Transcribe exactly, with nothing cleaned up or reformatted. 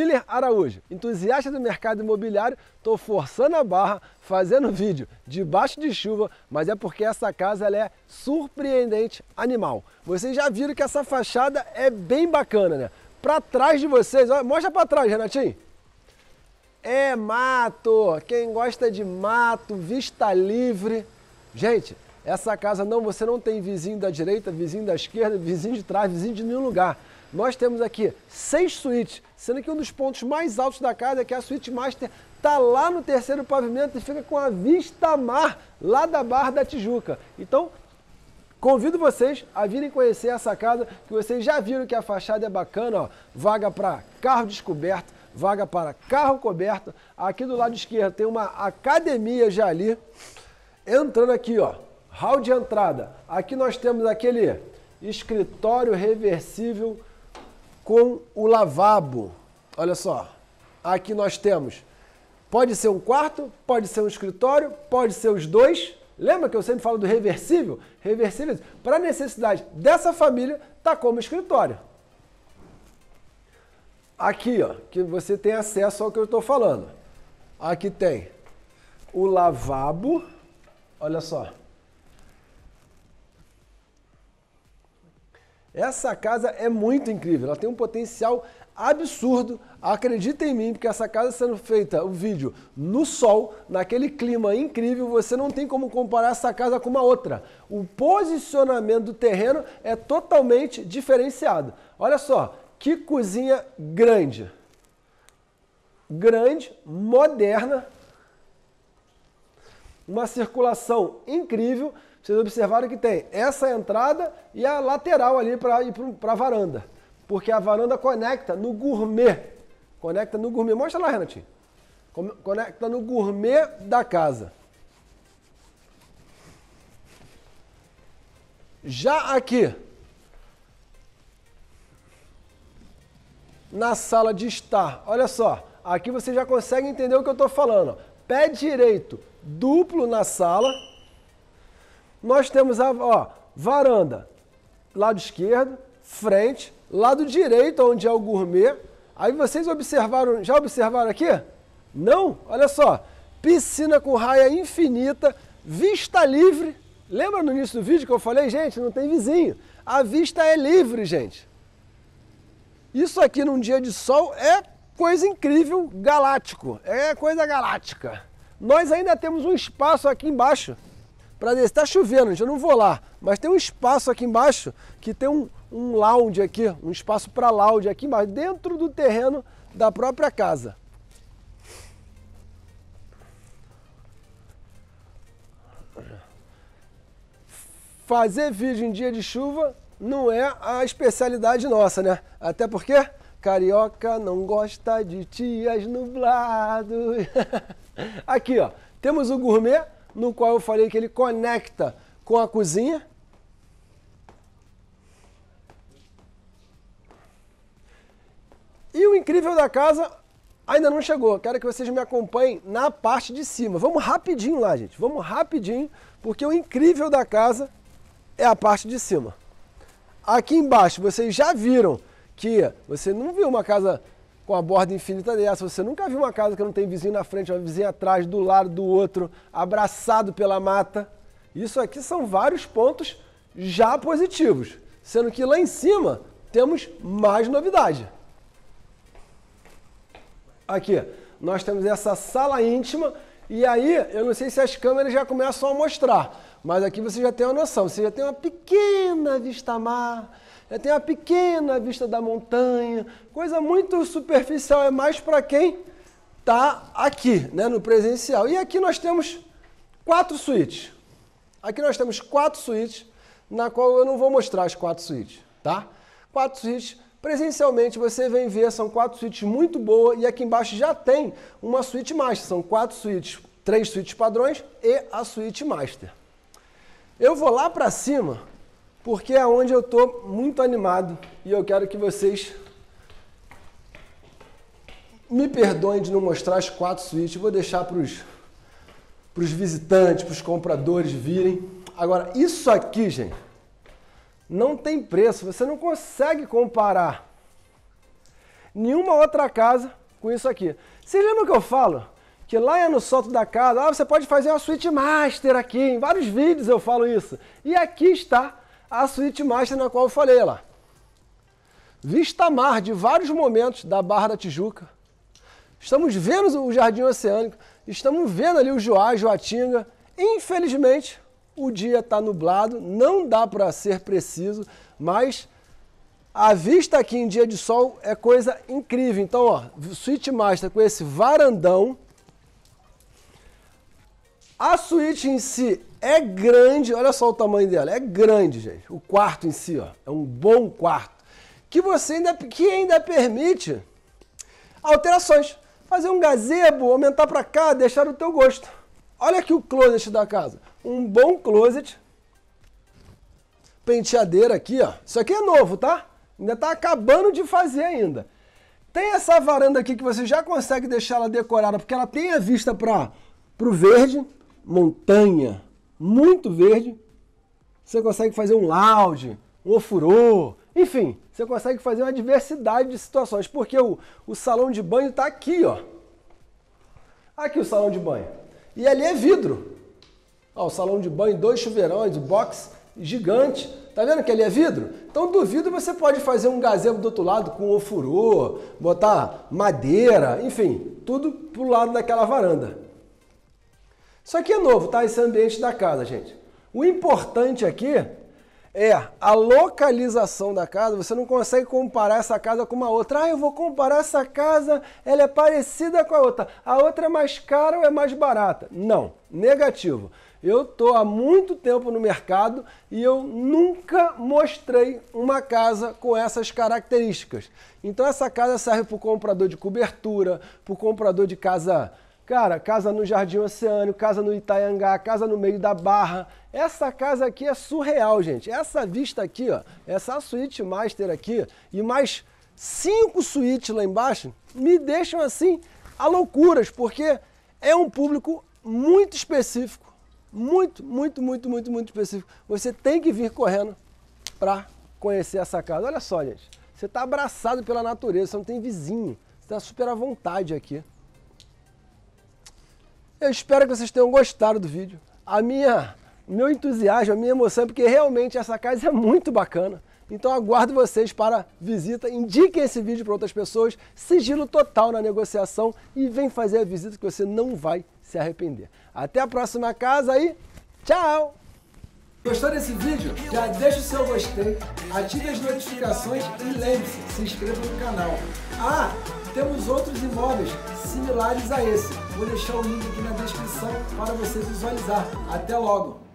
Miller Araújo, entusiasta do mercado imobiliário, estou forçando a barra, fazendo vídeo debaixo de chuva, mas é porque essa casa ela é surpreendente animal. Vocês já viram que essa fachada é bem bacana, né? Para trás de vocês, olha, mostra para trás, Renatinho. É mato, quem gosta de mato, vista livre. Gente, essa casa não, você não tem vizinho da direita, vizinho da esquerda, vizinho de trás, vizinho de nenhum lugar. Nós temos aqui seis suítes, sendo que um dos pontos mais altos da casa é que a suíte master está lá no terceiro pavimento e fica com a vista mar lá da Barra da Tijuca. Então, convido vocês a virem conhecer essa casa, que vocês já viram que a fachada é bacana, ó. Vaga para carro descoberto, vaga para carro coberto. Aqui do lado esquerdo tem uma academia já ali. Entrando aqui, ó, hall de entrada. Aqui nós temos aquele escritório reversível com o lavabo. Olha só, aqui nós temos, pode ser um quarto, pode ser um escritório, pode ser os dois. Lembra que eu sempre falo do reversível? Reversível, para a necessidade dessa família, tá como escritório. Aqui, ó, que você tem acesso ao que eu estou falando. Aqui tem o lavabo, olha só. Essa casa é muito incrível, ela tem um potencial absurdo, acredita em mim, porque essa casa sendo feita, o vídeo, no sol, naquele clima incrível, você não tem como comparar essa casa com uma outra. O posicionamento do terreno é totalmente diferenciado. Olha só, que cozinha grande. Grande, moderna, uma circulação incrível. Vocês observaram que tem essa entrada e a lateral ali para ir para a varanda. Porque a varanda conecta no gourmet. Conecta no gourmet. Mostra lá, Renatinho. Conecta no gourmet da casa. Já aqui, na sala de estar, olha só. Aqui você já consegue entender o que eu estou falando. Pé direito, duplo na sala. Nós temos a ó, varanda, lado esquerdo, frente, lado direito, onde é o gourmet. Aí vocês observaram, já observaram aqui? Não? Olha só, piscina com raia infinita, vista livre. Lembra no início do vídeo que eu falei, gente, não tem vizinho. A vista é livre, gente. Isso aqui num dia de sol é coisa incrível, galáctico, é coisa galáctica. Nós ainda temos um espaço aqui embaixo. Para descer, está chovendo, gente, eu não vou lá, mas tem um espaço aqui embaixo que tem um, um lounge aqui, um espaço para lounge aqui embaixo, dentro do terreno da própria casa. Fazer vídeo em dia de chuva não é a especialidade nossa, né? Até porque carioca não gosta de dias nublados. Aqui, ó, temos o gourmet, no qual eu falei que ele conecta com a cozinha. E o incrível da casa ainda não chegou. Quero que vocês me acompanhem na parte de cima. Vamos rapidinho lá, gente. Vamos rapidinho, porque o incrível da casa é a parte de cima. Aqui embaixo, vocês já viram que você não viu uma casa com a borda infinita dessa, você nunca viu uma casa que não tem vizinho na frente, uma vizinha atrás, do lado do outro, abraçado pela mata. Isso aqui são vários pontos já positivos, sendo que lá em cima temos mais novidade. Aqui, nós temos essa sala íntima e aí, eu não sei se as câmeras já começam a mostrar, mas aqui você já tem uma noção, você já tem uma pequena vista-mar, já tem uma pequena vista da montanha, coisa muito superficial, é mais para quem está aqui, né, no presencial. E aqui nós temos quatro suítes. Aqui nós temos quatro suítes, na qual eu não vou mostrar as quatro suítes, tá? Quatro suítes, presencialmente você vem ver, são quatro suítes muito boas, e aqui embaixo já tem uma suíte master, são quatro suítes, três suítes padrões e a suíte master. Eu vou lá para cima, porque é onde eu estou muito animado e eu quero que vocês me perdoem de não mostrar as quatro suítes. Vou deixar para os visitantes, para os compradores virem. Agora, isso aqui, gente, não tem preço. Você não consegue comparar nenhuma outra casa com isso aqui. Vocês lembram que eu falo? Que lá no solto da casa, ah, você pode fazer uma suíte master aqui, em vários vídeos eu falo isso. E aqui está a suíte master na qual eu falei lá. Vista mar de vários momentos da Barra da Tijuca. Estamos vendo o Jardim Oceânico, estamos vendo ali o Joá, Joatinga. Infelizmente, o dia está nublado, não dá para ser preciso, mas a vista aqui em dia de sol é coisa incrível. Então, ó, suíte master com esse varandão. A suíte em si é grande, olha só o tamanho dela, é grande, gente. O quarto em si, ó, é um bom quarto, que você ainda, que ainda permite alterações. Fazer um gazebo, aumentar para cá, deixar o teu gosto. Olha aqui o closet da casa, um bom closet. Penteadeira aqui, ó. Isso aqui é novo, tá? Ainda tá acabando de fazer ainda. Tem essa varanda aqui que você já consegue deixar ela decorada, porque ela tem a vista para o verde, montanha, muito verde. Você consegue fazer um lounge, um ofurô, enfim, você consegue fazer uma diversidade de situações, porque o, o salão de banho está aqui, ó. Aqui o salão de banho. E ali é vidro. Ó, o salão de banho, dois chuveirões, o box gigante. Tá vendo que ali é vidro? Então do vidro você pode fazer um gazebo do outro lado com ofurô, botar madeira, enfim, tudo pro lado daquela varanda. Isso aqui é novo, tá? Esse ambiente da casa, gente. O importante aqui é a localização da casa. Você não consegue comparar essa casa com uma outra. Ah, eu vou comparar essa casa, ela é parecida com a outra. A outra é mais cara ou é mais barata? Não, negativo. Eu estou há muito tempo no mercado e eu nunca mostrei uma casa com essas características. Então essa casa serve para o comprador de cobertura, para o comprador de casa, cara, casa no Jardim Oceânico, casa no Itaiangá, casa no meio da Barra. Essa casa aqui é surreal, gente. Essa vista aqui, ó, essa suíte master aqui e mais cinco suítes lá embaixo me deixam assim a loucuras, porque é um público muito específico. Muito, muito, muito, muito, muito específico. Você tem que vir correndo para conhecer essa casa. Olha só, gente. Você está abraçado pela natureza, você não tem vizinho. Você está super à vontade aqui. Eu espero que vocês tenham gostado do vídeo. A minha, meu entusiasmo, a minha emoção é porque realmente essa casa é muito bacana. Então aguardo vocês para visita, indiquem esse vídeo para outras pessoas, sigilo total na negociação e vem fazer a visita que você não vai se arrepender. Até a próxima casa e tchau! Gostou desse vídeo? Já deixa o seu gostei, ative as notificações e lembre-se, se inscreva no canal. Ah, temos outros imóveis similares a esse. Vou deixar o link aqui na descrição para você visualizar. Até logo!